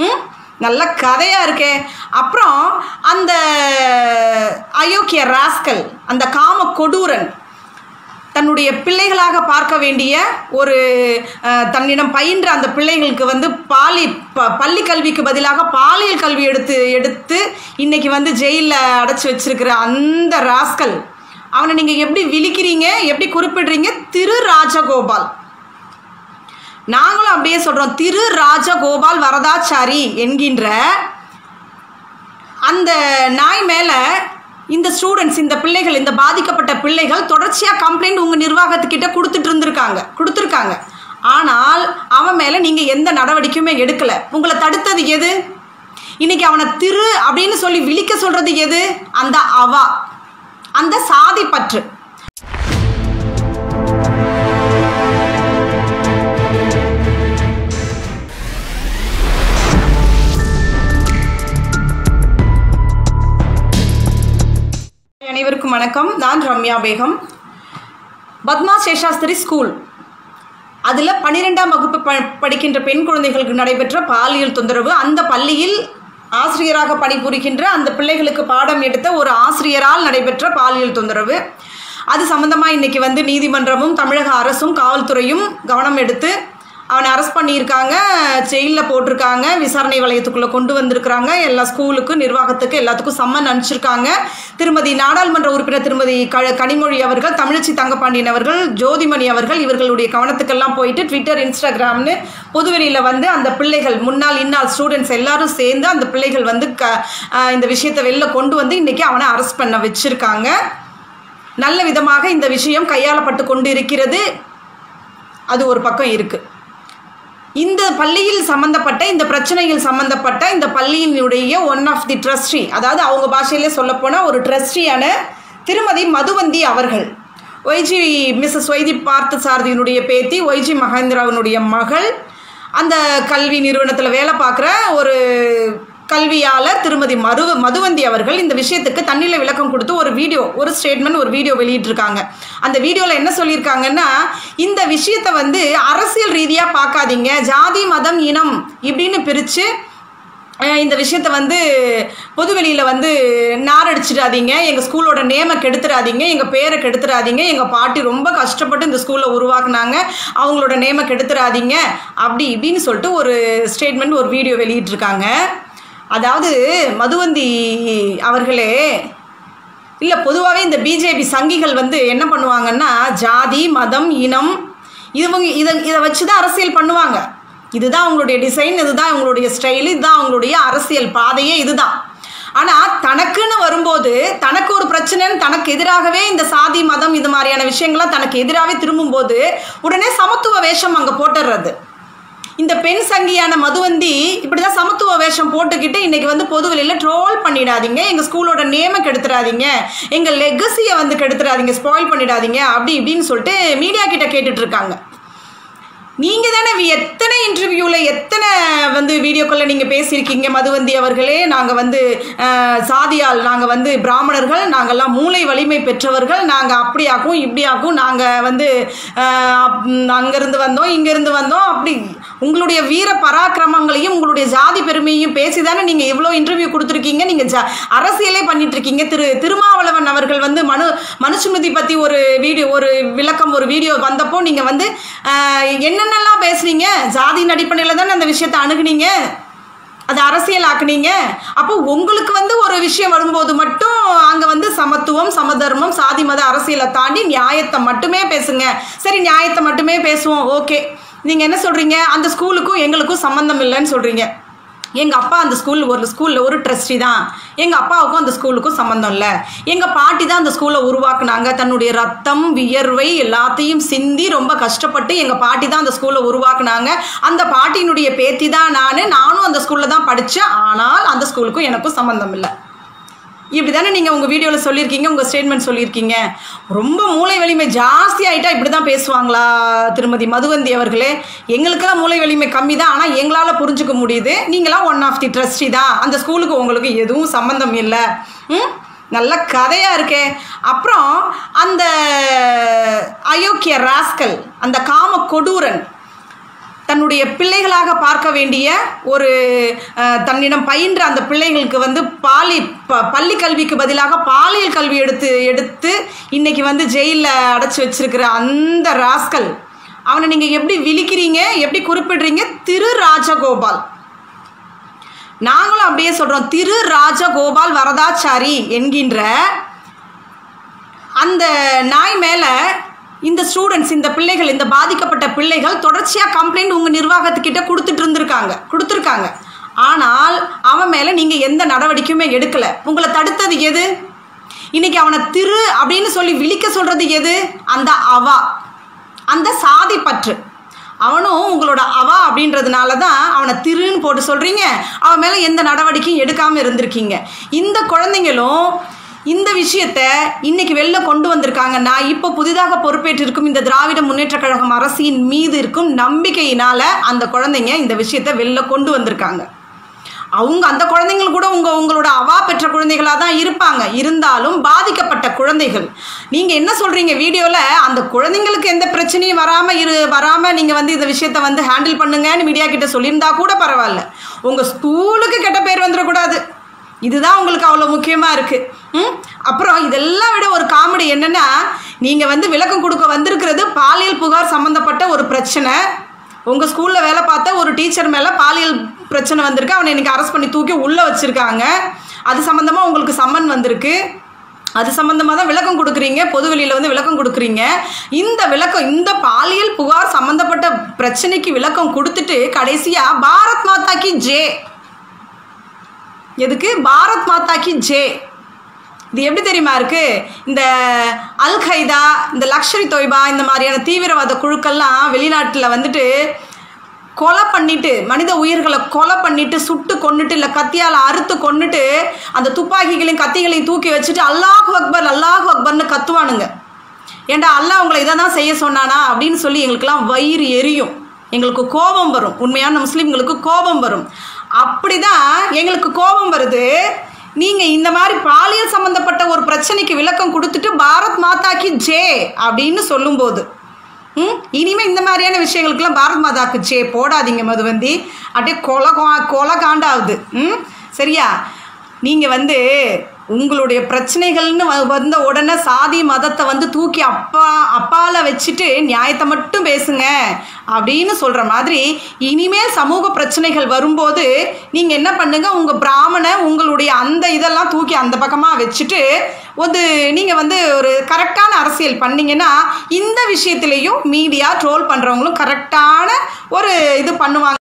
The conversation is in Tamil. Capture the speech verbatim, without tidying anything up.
ம் நல்ல கதையாக இருக்கே. அப்புறம் அந்த அயோக்கிய ராஸ்கல், அந்த காம கொடூரன், தன்னுடைய பிள்ளைகளாக பார்க்க வேண்டிய ஒரு தன்னிடம் பயின்ற அந்த பிள்ளைகளுக்கு வந்து பாலி ப பள்ளி கல்விக்கு பதிலாக பாலியல் கல்வி எடுத்து எடுத்து இன்றைக்கி வந்து ஜெயிலில் அடைச்சி வச்சிருக்கிற அந்த ராஸ்கல், அவனை நீங்கள் எப்படி விழிக்கிறீங்க, எப்படி குறிப்பிடுறீங்க? திரு ராஜகோபால். நாங்களும் அப்படியே சொல்கிறோம், திரு ராஜகோபால் வரதாச்சாரி என்கின்ற அந்த நாய் மேலே இந்த ஸ்டூடெண்ட்ஸ், இந்த பிள்ளைகள், இந்த பாதிக்கப்பட்ட பிள்ளைகள் தொடர்ச்சியாக கம்ப்ளைண்ட் உங்கள் நிர்வாகத்துக்கிட்ட கொடுத்துட்டு இருந்திருக்காங்க கொடுத்துருக்காங்க ஆனால் அவன் மேலே நீங்கள் எந்த நடவடிக்கையுமே எடுக்கலை. உங்களை தடுத்தது எது? இன்னைக்கு அவனை திரு அப்படின்னு சொல்லி விழிக்க சொல்கிறது எது? அந்த அவா, அந்த சாதி பற்று. அனைவருக்கும் வணக்கம். நான் ரம்யா பேகம். பத்மா சேஷாஸ்திரி ஸ்கூல், அதில் பன்னிரெண்டாம் வகுப்பு ப படிக்கின்ற பெண் குழந்தைகளுக்கு நடைபெற்ற பாலியல் தொந்தரவு. அந்த பள்ளியில் ஆசிரியராக பணிபுரிகின்ற அந்த பிள்ளைகளுக்கு பாடம் எடுத்த ஒரு ஆசிரியரால் நடைபெற்ற பாலியல் தொந்தரவு. அது சம்மந்தமாக இன்றைக்கி வந்து நீதிமன்றமும் தமிழக அரசும் காவல்துறையும் கவனம் எடுத்து அவனை அரெஸ்ட் பண்ணியிருக்காங்க, ஜெயிலில் போட்டிருக்காங்க, விசாரணை வளையத்துக்குள்ளே கொண்டு வந்திருக்கிறாங்க. எல்லா ஸ்கூலுக்கு, நிர்வாகத்துக்கு, எல்லாத்துக்கும் சம்மன் அனுப்பிச்சிருக்காங்க. திருமதி நாடாளுமன்ற உறுப்பினர் திருமதி க கனிமொழி அவர்கள், தமிழச்சி தங்கப்பாண்டியன் அவர்கள், ஜோதிமணி அவர்கள் இவர்களுடைய கவனத்துக்கெல்லாம் போயிட்டு ட்விட்டர், இன்ஸ்டாகிராம்னு பொதுவெளியில் வந்து அந்த பிள்ளைகள், முன்னாள் இந்நாள் ஸ்டூடெண்ட்ஸ் எல்லாரும் சேர்ந்து அந்த பிள்ளைகள் வந்து க இந்த விஷயத்தை வெளில கொண்டு வந்து இன்றைக்கி அவனை அரெஸ்ட் பண்ண வச்சுருக்காங்க. நல்ல விதமாக இந்த விஷயம் கையாளப்பட்டு கொண்டு இருக்கிறது. அது ஒரு பக்கம் இருக்குது. இந்த பள்ளியில் சம்மந்தப்பட்ட, இந்த பிரச்சனையில் சம்மந்தப்பட்ட இந்த பள்ளியினுடைய ஒன் ஆஃப் தி ட்ரஸ்டி, அதாவது அவங்க பாஷையிலே சொல்லப்போனால் ஒரு ட்ரஸ்டியான திருமதி மதுவந்தி அவர்கள், ஒய்ஜி மிஸ்ஸஸ் ஒய்ஜி பார்த்த சாரதியினுடைய பேத்தி, ஒய்ஜி மகேந்திராவினுடைய மகள், அந்த கல்வி நிறுவனத்தில் வேலை பார்க்குற ஒரு கல்வியாளர் திருமதி மரு மதுவந்தி அவர்கள் இந்த விஷயத்துக்கு தண்ணியில் விளக்கம் கொடுத்து ஒரு வீடியோ, ஒரு ஸ்டேட்மெண்ட், ஒரு வீடியோ வெளியிட்டிருக்காங்க. அந்த வீடியோவில் என்ன சொல்லியிருக்காங்கன்னா, இந்த விஷயத்தை வந்து அரசியல் ரீதியாக பார்க்காதீங்க, ஜாதி மதம் இனம் இப்படின்னு பிரித்து இந்த விஷயத்தை வந்து பொதுவெளியில் வந்து நாரடிச்சிடாதீங்க, எங்கள் ஸ்கூலோட நேமை கெடுத்துடாதீங்க, எங்கள் பேரை கெடுத்துடாதீங்க, எங்கள் பாட்டி ரொம்ப கஷ்டப்பட்டு இந்த ஸ்கூலில் உருவாக்குனாங்க, அவங்களோட நேமை கெடுத்துடாதீங்க அப்படி இப்படின்னு சொல்லிட்டு ஒரு ஸ்டேட்மெண்ட், ஒரு வீடியோ வெளியிட்டிருக்காங்க. அதாவது மதுவந்தி அவர்களே, இல்லை பொதுவாகவே இந்த பிஜேபி சங்கிகள் வந்து என்ன பண்ணுவாங்கன்னா, ஜாதி மதம் இனம் இவங்க இதை இதை வச்சு தான் அரசியல் பண்ணுவாங்க. இதுதான் அவங்களுடைய டிசைன், இதுதான் அவங்களுடைய ஸ்டைல், இதுதான் அவங்களுடைய அரசியல் பாதையே இதுதான். ஆனால் தனக்குன்னு வரும்போது, தனக்கு ஒரு பிரச்சனைன்னு தனக்கு எதிராகவே இந்த சாதி மதம் இது மாதிரியான விஷயங்கள்லாம் தனக்கு எதிராகவே திரும்பும்போது உடனே சமத்துவ வேஷம் அங்கே போட்டுடுறது. இந்த பெண் சங்கியான மதுவந்தி இப்படி தான் சமத்துவ வேஷம் போட்டுக்கிட்டு இன்றைக்கி வந்து பொதுவெளியில் ட்ரோல் பண்ணிடாதீங்க, எங்கள் ஸ்கூலோட நேமை கெடுத்துடாதீங்க, எங்கள் லெகசியை வந்து கெடுத்துடாதீங்க, ஸ்பாயில் பண்ணிடாதீங்க அப்படி இப்படின்னு சொல்லிட்டு மீடியா கிட்ட கேட்டுட்ருக்காங்க. நீங்கள் தானே எத்தனை இன்டர்வியூவில், எத்தனை வந்து வீடியோக்களில் நீங்கள் பேசியிருக்கீங்க மதுவந்தி அவர்களே, நாங்கள் வந்து சாதியால், நாங்கள் வந்து பிராமணர்கள், நாங்கள்லாம் மூளை வலிமை பெற்றவர்கள், நாங்கள் அப்படியாக்கும் இப்படியாக்கும், நாங்கள் வந்து அங்கேருந்து வந்தோம் இங்கேருந்து வந்தோம் அப்படி உங்களுடைய வீர பராக்கிரமங்களையும் உங்களுடைய ஜாதி பெருமையையும் பேசி தானே நீங்கள் இவ்வளோ இன்டர்வியூ கொடுத்துருக்கீங்க. நீங்கள் ஜா அரசியலே பண்ணிகிட்ருக்கீங்க. திரு திருமாவளவன் அவர்கள் வந்து மனு மனுஸ்மிருதி பற்றி ஒரு வீடியோ, ஒரு விளக்கம், ஒரு வீடியோ வந்தப்போ நீங்கள் வந்து என்னென்னலாம் பேசுனீங்க, ஜாதியின் அடிப்படையில் தானே அந்த விஷயத்தை அணுகுனீங்க, அது அரசியல் ஆக்குனீங்க. அப்போ உங்களுக்கு வந்து ஒரு விஷயம் வரும்போது மட்டும் அங்கே வந்து சமத்துவம், சமதர்மம், சாதி மத அரசியலை தாண்டி நியாயத்தை மட்டுமே பேசுங்க. சரி, நியாயத்தை மட்டுமே பேசுவோம், ஓகே. நீங்கள் என்ன சொல்கிறீங்க, அந்த ஸ்கூலுக்கும் எங்களுக்கும் சம்மந்தம் இல்லைன்னு சொல்கிறீங்க. எங்கள் அப்பா அந்த ஸ்கூல் ஒரு ஸ்கூலில் ஒரு ட்ரஸ்டி தான், எங்கள் அப்பாவுக்கும் அந்த ஸ்கூலுக்கும் சம்மந்தம் இல்லை, எங்கள் பாட்டி தான் அந்த ஸ்கூலை உருவாக்குனாங்க, தன்னுடைய ரத்தம் வியர்வை எல்லாத்தையும் சிந்தி ரொம்ப கஷ்டப்பட்டு எங்கள் பாட்டி தான் அந்த ஸ்கூலை உருவாக்குனாங்க, அந்த பாட்டியினுடைய பேத்தி தான் நான், நானும் அந்த ஸ்கூலில் தான் படித்தேன், ஆனால் அந்த ஸ்கூலுக்கும் எனக்கும் சம்மந்தம் இல்லை. இப்படி தானே நீங்கள் உங்கள் வீடியோவில் சொல்லியிருக்கீங்க, உங்கள் ஸ்டேட்மெண்ட் சொல்லியிருக்கீங்க. ரொம்ப மூளை வலிமை ஜாஸ்தி ஆகிட்டா இப்படி தான் பேசுவாங்களா திருமதி மதுவந்தி அவர்களே? எங்களுக்கெல்லாம் மூளை வலிமை கம்மி தான், ஆனால் எங்களால் புரிஞ்சுக்க முடியுது. நீங்களாம் ஒன் ஆஃப் தி ட்ரஸ்டி தான், அந்த ஸ்கூலுக்கு உங்களுக்கு எதுவும் சம்மந்தம் இல்லை. ம் நல்ல கதையாக இருக்கே. அப்புறம் அந்த அயோக்கிய ராஸ்கல், அந்த காம கொடூரன், தன்னுடைய பிள்ளைகளாக பார்க்க வேண்டிய ஒரு தன்னிடம் பயின்ற அந்த பிள்ளைகளுக்கு வந்து பாலி ப பள்ளி கல்விக்கு பதிலாக பாலியல் கல்வி எடுத்து எடுத்து இன்றைக்கி வந்து ஜெயிலில் அடைச்சி வச்சிருக்கிற அந்த ராஸ்கல், அவனை நீங்கள் எப்படி விழிக்கிறீங்க, எப்படி குறிப்பிடுறீங்க? திரு ராஜகோபால். நாங்களும் அப்படியே சொல்கிறோம், திரு ராஜகோபால் வரதாச்சாரி என்கின்ற அந்த நாய் மேலே இந்த ஸ்டூடெண்ட்ஸ், இந்த பிள்ளைகள், இந்த பாதிக்கப்பட்ட பிள்ளைகள் தொடர்ச்சியாக கம்ப்ளைண்ட் உங்கள் நிர்வாகத்துக்கிட்ட கொடுத்துட்டு இருந்திருக்காங்க கொடுத்துருக்காங்க ஆனால் அவன் மேலே நீங்கள் எந்த நடவடிக்கையுமே எடுக்கலை. உங்களை தடுத்தது எது? இன்றைக்கி அவனை திரு அப்படின்னு சொல்லி விழிக்க சொல்கிறது எது? அந்த அவா, அந்த சாதி பற்று. அவனும் உங்களோட அவா அப்படின்றதுனால தான் அவனை திருன்னு போட்டு சொல்கிறீங்க. அவன் மேலே எந்த நடவடிக்கையும் எடுக்காமல் இருந்திருக்கீங்க. இந்த குழந்தைங்களும் இந்த விஷயத்தை இன்றைக்கி வெளில கொண்டு வந்திருக்காங்கன்னா, இப்போ புதிதாக பொறுப்பேற்றிருக்கும் இந்த திராவிட முன்னேற்ற கழகம் அரசின் மீது இருக்கும் நம்பிக்கையினால் அந்த குழந்தைங்க இந்த விஷயத்தை வெளில கொண்டு வந்திருக்காங்க. அவங்க அந்த குழந்தைங்கள் கூட உங்கள் உங்களோட அவா பெற்ற குழந்தைகளாக தான் இருப்பாங்க. இருந்தாலும் பாதிக்கப்பட்ட குழந்தைகள், நீங்கள் என்ன சொல்கிறீங்க வீடியோவில்? அந்த குழந்தைங்களுக்கு எந்த பிரச்சனையும் வராமல் இரு வராமல் நீங்கள் வந்து இந்த விஷயத்தை வந்து ஹேண்டில் பண்ணுங்கன்னு மீடியா கிட்ட சொல்லியிருந்தா கூட பரவாயில்ல. உங்கள் ஸ்கூலுக்கு கெட்ட பேர் வந்துடக்கூடாது, இதுதான் உங்களுக்கு அவ்வளோ முக்கியமாக இருக்குது. ம் அப்புறம் இதெல்லாம் விட ஒரு காமெடி என்னென்னா, நீங்கள் வந்து விளக்கம் கொடுக்க வந்திருக்கிறது பாலியல் புகார் சம்மந்தப்பட்ட ஒரு பிரச்சனை. உங்கள் ஸ்கூலில் வேலை பார்த்த ஒரு டீச்சர் மேலே பாலியல் பிரச்சனை வந்திருக்கு. அவனை இன்றைக்கி அரெஸ்ட் பண்ணி தூக்கி உள்ளே வச்சுருக்காங்க. அது சம்மந்தமாக உங்களுக்கு சம்மன் வந்திருக்கு. அது சம்மந்தமாக தான் விளக்கம் கொடுக்குறீங்க, பொதுவெளியில் வந்து விளக்கம் கொடுக்குறீங்க. இந்த விளக்கம், இந்த பாலியல் புகார் சம்மந்தப்பட்ட பிரச்சனைக்கு விளக்கம் கொடுத்துட்டு கடைசியாக பாரத் மாதா கி ஜே, எதுக்கு பாரத் மாதா கி ஜே? இது எப்படி தெரியுமா இருக்குது? இந்த அல் கைதா, இந்த லக்ஷரி தொய்பா, இந்த மாதிரியான தீவிரவாத குழுக்கள்லாம் வெளிநாட்டில் வந்துட்டு கொலை பண்ணிட்டு, மனித உயிர்களை கொலை பண்ணிட்டு, சுட்டு கொண்டுட்டு, இல்லை கத்தியால் அறுத்து கொண்டுட்டு, அந்த துப்பாக்கிகளையும் கத்திகளையும் தூக்கி வச்சுட்டு அல்லாஹ் அக்பர் அல்லாஹ் அக்பர்னு கத்துவானுங்க. ஏண்டா அல்லாஹ் உங்களை இதை தான் செய்ய சொன்னானா அப்படின்னு சொல்லி எங்களுக்கெல்லாம் வயிறு எரியும், எங்களுக்கு கோபம் வரும். உண்மையான முஸ்லீம்களுக்கு கோபம் வரும். அப்படி தான் எங்களுக்கு கோபம் வருது. நீங்கள் இந்த மாதிரி பாலியல் சம்மந்தப்பட்ட ஒரு பிரச்சனைக்கு விளக்கம் கொடுத்துட்டு பாரத் மாதா கி ஜே அப்படின்னு சொல்லும்போது, ம் இனிமேல் இந்த மாதிரியான விஷயங்களுக்கெல்லாம் பாரத் மாதாக்கு ஜே போடாதீங்க மதுவந்தி. அப்படியே கொலை கொலை காண்டாகுது. ம் சரியா? நீங்கள் வந்து உங்களுடைய பிரச்சனைகள்னு வந்த உடனே சாதி மதத்தை வந்து தூக்கி அப்பா அப்பால வச்சுட்டு நியாயத்தை மட்டும் பேசுங்க அப்படின்னு சொல்கிற மாதிரி, இனிமேல் சமூக பிரச்சனைகள் வரும்போது நீங்கள் என்ன பண்ணுங்கள், உங்கள் பிராமண உங்களுடைய அந்த இதெல்லாம் தூக்கி அந்த பக்கமாக வச்சுட்டு ஒரு நீங்கள் வந்து ஒரு கரெக்டான அரசியல் பண்ணிங்கன்னா இந்த விஷயத்துலேயும் மீடியா ட்ரோல் பண்ணுறவங்களும் கரெக்டான ஒரு இது பண்ணுவாங்க.